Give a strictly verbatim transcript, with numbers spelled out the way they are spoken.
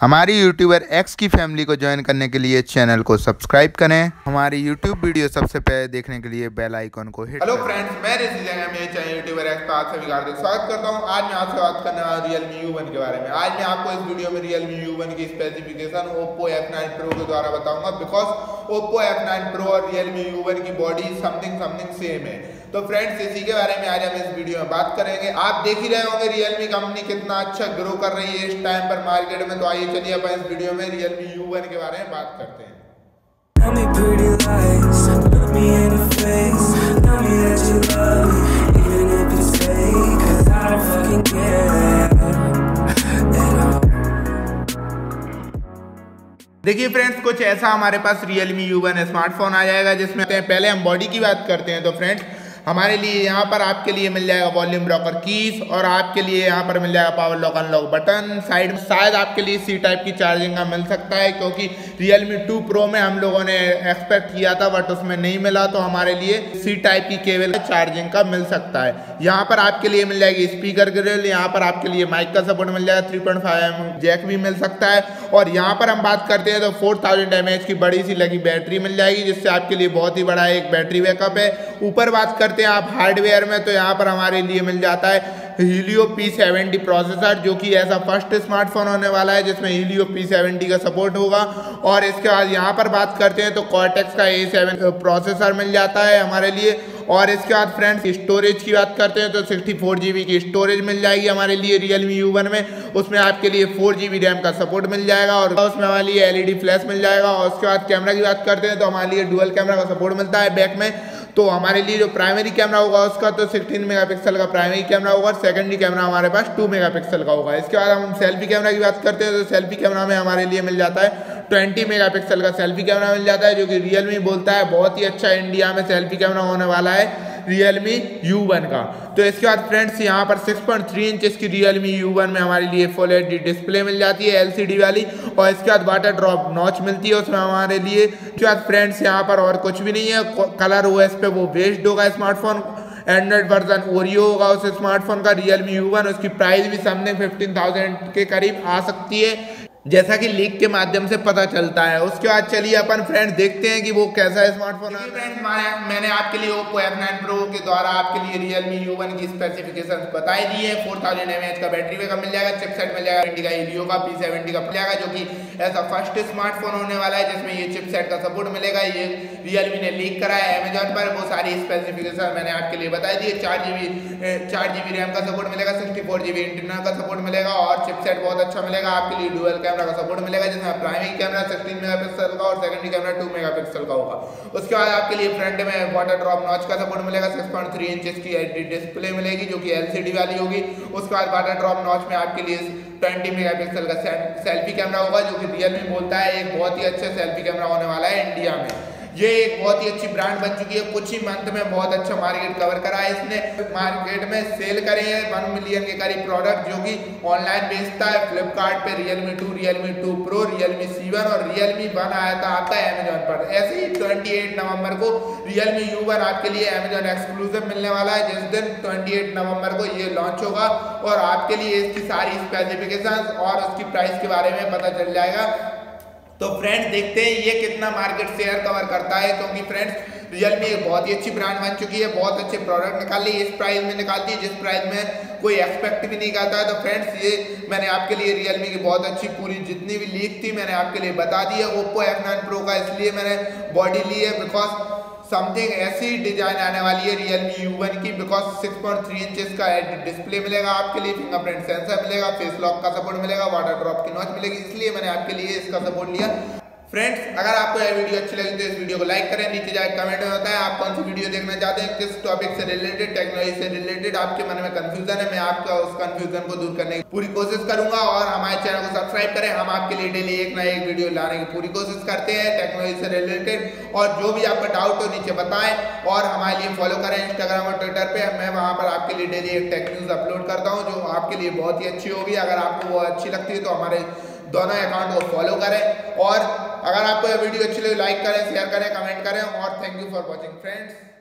हमारी YouTuber X की family को ज्वाइन करने के लिए चैनल को सब्सक्राइब करें। हमारी यूट्यूब वीडियो सबसे पहले देखने के लिए बेल आइकन को हिट हेलो फ्रेंड्स, मैं ऋषि जैन मेरे चैनल यूट्यूबर एक्स का आप सभी हार्दिक स्वागत करता हूं। आज मैं आपसे बात करने वाला Realme यू वन के बारे में। आज मैं आपको इस वीडियो में Realme यू वन की specification Oppo F nine Pro के द्वारा बताऊंगा, because Oppo F nine Pro और Realme यू वन की बॉडी समथिंग समथिंग सेम है। तो फ्रेंड्स, इसी के बारे में आज हम इस वीडियो में बात करेंगे। आप देख ही रहे होंगे Realme कंपनी कितना अच्छा ग्रो कर रही है इस टाइम पर मार्केट में। तो आइए चलिए अपन इस वीडियो में Realme यू वन के बारे में बात करते हैं। Tell me pretty lies, look me in the face, tell me that you love me, even if it's fake, 'cause I don't fucking care at all. देखिए फ्रेंड्स, कुछ ऐसा हमारे पास Realme यू वन स्मार्टफोन आ जाएगा, जिसमें पहले हम बॉडी की बात करते हैं। तो फ्रेंड्स, हमारे लिए यहाँ पर आपके लिए मिल जाएगा वॉल्यूम ब्लॉकर कीज, और आपके लिए यहाँ पर मिल जाएगा power lock unlock button. Side में शायद आपके लिए सी टाइप की चार्जिंग का मिल सकता है, क्योंकि Realme टू Pro में हम लोगों ने एक्सपेक्ट किया था बट उसमें नहीं मिला। तो हमारे लिए सी टाइप की केबल चार्जिंग का मिल सकता है। यहाँ पर आपके लिए मिल जाएगी स्पीकर ग्रिल, यहाँ पर आपके लिए माइक का सपोर्ट मिल जाएगा, three point five M M jack भी मिल सकता है। और यहाँ पर हम बात करते हैं तो फोर थाउजेंड एम एच की बड़ी सी लगी बैटरी मिल जाएगी, जिससे आपके लिए बहुत ही बड़ा एक बैटरी बैकअप है। ऊपर बात करते हैं आप हार्डवेयर में, तो यहाँ पर हमारे लिए मिल जाता है Helio पी सेवेंटी प्रोसेसर, जो कि ऐसा फर्स्ट स्मार्टफोन होने वाला है जिसमें Helio पी सेवेंटी का सपोर्ट होगा। और इसके बाद यहाँ पर बात करते हैं तो Cortex का ए सेवन प्रोसेसर मिल जाता है हमारे लिए। और इसके बाद फ्रेंड्स, स्टोरेज की बात करते हैं तो सिक्सटी फोर जी बी की स्टोरेज मिल जाएगी हमारे लिए Realme यू वन में। उसमें आपके लिए फोर जी बी रैम का सपोर्ट मिल जाएगा, और उसमें हमारे लिए एल ई डी फ्लैश मिल जाएगा। और उसके बाद कैमरा की बात करते हैं तो हमारे लिए डुअल कैमरा का सपोर्ट मिलता है बैक में। तो हमारे लिए जो प्राइमरी कैमरा होगा उसका तो सिक्सटीन मेगापिक्सल का प्राइमरी कैमरा होगा, और सेकेंडरी कैमरा हमारे पास टू मेगापिक्सल का होगा। इसके बाद हम सेल्फी कैमरा की बात करते हैं तो सेल्फी कैमरा में हमारे लिए मिल जाता है ट्वेंटी मेगापिक्सल का सेल्फी कैमरा मिल जाता है, जो कि Realme बोलता है बहुत ही अच्छा इंडिया में सेल्फी कैमरा होने वाला है Realme यू वन का। तो इसके बाद फ्रेंड्स, यहाँ पर सिक्स पॉइंट थ्री इंचेस की Realme यू वन में हमारे लिए फुल एच डी डिस्प्ले मिल जाती है एल सी डी वाली। और इसके बाद वाटर ड्रॉप नॉच मिलती है उसमें हमारे लिए। इसके बाद फ्रेंड्स, यहाँ पर और कुछ भी नहीं है। कलर ओ एस पे वो बेस्ड होगा स्मार्टफोन, एंड्रॉइड वर्जन ओरियो होगा उस स्मार्टफोन का Realme यू वन। उसकी प्राइस भी समथिंग फिफ्टीन थाउजेंड के करीब आ सकती है, जैसा कि लीक के माध्यम से पता चलता है। उसके बाद चलिए अपन फ्रेंड्स देखते हैं कि वो कैसा स्मार्टफोन है। फ्रेंड्स, मैंने आपके लिए Oppo एफ नाइन Pro के द्वारा आपके लिए Realme यू वन की स्पेसिफिकेशन बताई दी है। फोर थाउजेंड एम एच का बैटरी बैकअप मिल जाएगा, चिपसेट मिल जाएगा इंडिका Helio का पी सेवेंटी का मिल जाएगा, जो कि ऐसा फर्स्ट स्मार्टफोन होने वाला है जिसमें ये चिपसेट का सपोर्ट मिलेगा। ये Realme ने लीक करा है अमेजॉन पर, वो सारी स्पेसिफिकेशन मैंने आपके लिए बताई दी है। चार जीबी चार जीबी रैम का सपोर्ट मिलेगा, सिक्सटी फोर जीबी इंटरनल का सपोर्ट मिलेगा, और चिपसेट बहुत अच्छा मिलेगा आपके लिए। डुअल कैमरा का सपोर्ट मिलेगा, जिसमें प्राइमरी कैमरा सिक्सटीन मेगापिक्सल का और सेकेंडरी कैमरा टू मेगापिक्सल का होगा। उसके बाद आपके लिए फ्रंट में वाटर ड्रॉप नॉच का सपोर्ट मिलेगा, सिक्स पॉइंट थ्री इंचेस की डिस्प्ले मिलेगी जो कि एल सी डी वाली होगी। उसके बाद वाटर ड्रॉप नॉच में आपके लिए ट्वेंटी मेगापिक्सल का सेल्फी कैमरा होगा, जो कि Realme बोलता है एक बहुत ही अच्छा सेल्फी कैमरा होने वाला है इंडिया में। ये एक बहुत ही अच्छी ब्रांड बन चुकी है, कुछ ही मंथ में बहुत अच्छा मार्केट कवर करा है इसने। मार्केट में सेल करे हैं वन मिलियन के करीब प्रोडक्ट, जो कि ऑनलाइन बेचता है फ्लिपकार्ट पे। Realme two, Realme two Pro, Realme seven और Realme वन आया था आता है अमेजॉन पर। ऐसे ही अट्ठाईस नवंबर को Realme यू वन आपके लिए अमेजॉन एक्सक्लूसिव मिलने वाला है, जिस दिन अट्ठाईस नवंबर को ये लॉन्च होगा, और आपके लिए इसकी सारी स्पेसिफिकेशंस और उसकी प्राइस के बारे में पता चल जाएगा। तो फ्रेंड्स, देखते हैं ये कितना मार्केट शेयर कवर करता है, क्योंकि फ्रेंड्स Realme एक बहुत ही अच्छी ब्रांड बन चुकी है, बहुत अच्छे प्रोडक्ट निकाल ली, इस प्राइस में निकालती है जिस प्राइस में कोई एक्सपेक्ट भी नहीं करता है। तो फ्रेंड्स, ये मैंने आपके लिए Realme की बहुत अच्छी पूरी जितनी भी लीक थी मैंने आपके लिए बता दी है। Oppo एफ नाइन Pro का इसलिए मैंने बॉडी ली है बिकॉज समथिंग ऐसी डिजाइन आने वाली है Realme यू वन की, because six point three inches का डिस्प्ले मिलेगा आपके लिए, फिंगरप्रिंट सेंसर मिलेगा, फेस लॉक का सपोर्ट मिलेगा, वाटर ड्रॉप की नॉच मिलेगी, इसलिए मैंने आपके लिए इसका सपोर्ट लिया। फ्रेंड्स, अगर आपको यह वीडियो अच्छी लगी तो इस वीडियो को लाइक करें, नीचे जाकर कमेंट में बताएं आप कौन सी वीडियो देखना चाहते हैं, किस टॉपिक से रिलेटेड, टेक्नोलॉजी से रिलेटेड आपके मन में कंफ्यूजन है, मैं आपका उस कंफ्यूजन को दूर करने की पूरी कोशिश करूंगा। और हमारे चैनल को सब्सक्राइब करें, हम आपके लिए डेली एक ना एक वीडियो लाने की पूरी कोशिश करते हैं टेक्नोलॉजी से रिलेटेड। और जो भी आपका डाउट हो नीचे बताएं, और हमारे लिए फॉलो करें इंस्टाग्राम और ट्विटर पे। मैं वहाँ पर आपके लिए डेली एक टेक न्यूज अपलोड करता हूँ, जो आपके लिए बहुत ही अच्छी होगी। अगर आपको वो अच्छी लगती है तो हमारे दोनों अकाउंट को फॉलो करें, और अगर आपको यह वीडियो अच्छी लगी लाइक करें, शेयर करें, कमेंट करें। और thank you for watching friends.